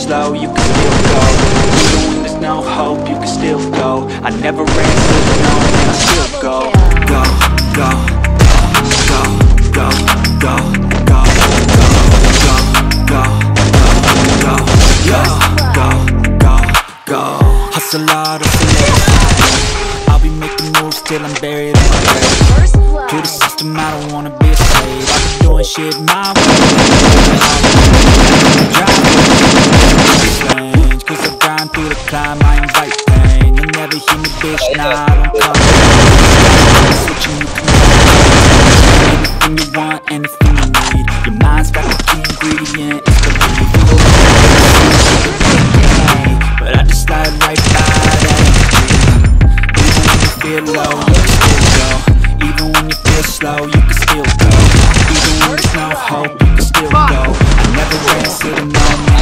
slow, you can still go. Even when there's no hope, you can still go. I never ran to the no, and I still go. Go, go, go, go, go, go, go, go, go, go, go, go, go. Hustle hard, hustle hard. I'll be making moves till I'm buried in my grave. To the system, I don't wanna be a slave. I've been doing shit my way. Strange, cause I grind through the climb, I invite pain. You'll never hear me, bitch, nah, I don't come. Switching, you can anything you want, anything you need. Your mind's got the key ingredient, it's the lead. But I just slide right by that. Even when you feel low, you can still go. Even when you feel slow, you can still go. Even when there's no hope, you can still go. I never ran to the no, man.